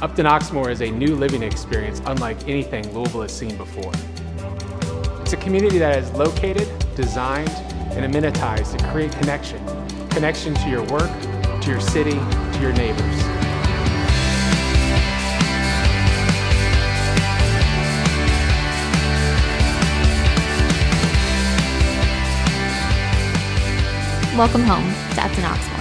Upton Oxmoor is a new living experience unlike anything Louisville has seen before. It's a community that is located, designed, and amenitized to create connection. Connection to your work, to your city, to your neighbors. Welcome home to Upton Oxmoor.